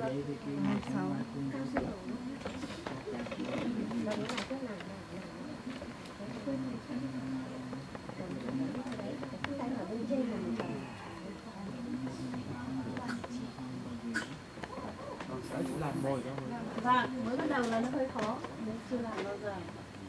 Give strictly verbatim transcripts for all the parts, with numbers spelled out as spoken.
đấy thì cái ngày sáng mai cũng được. Làm mồi cho mình. Vâng, mới bắt đầu là nó hơi khó, nếu chưa làm bao giờ.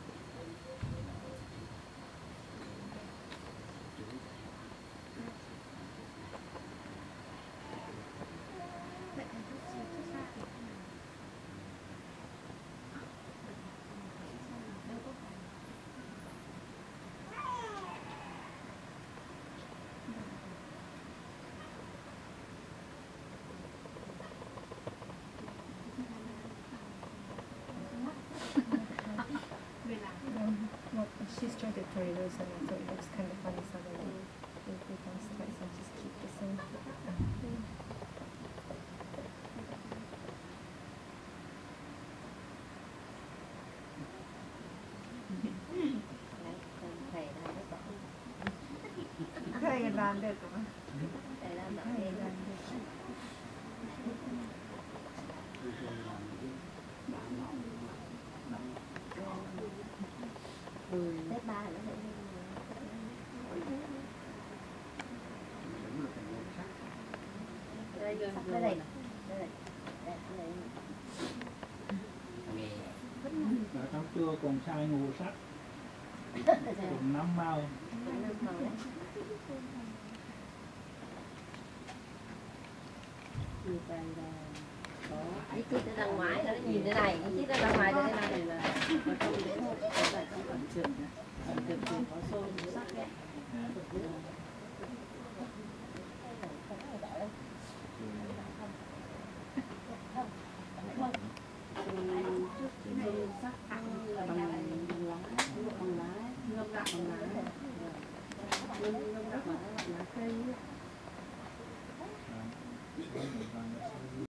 She's trying to try those and so it looks kind of funny suddenly. If we can try some, just keep the same. Thầy làm được không? Thầy làm được. Tết ba nó sẽ đây gần đây đây đây Ở trong trưa còn sai ngủ sắt cùng năm màu. Cái chiếc nó ra ngoài nó nhìn thế này, cái chiếc nó ra ngoài thế này là nó không đến một cái là trong phần trường phần trường thì có xôi sắc đấy. Sắc là bằng lá, bằng lá, ngâm gạo bằng lá, ngâm ngâm gạo bằng lá cây.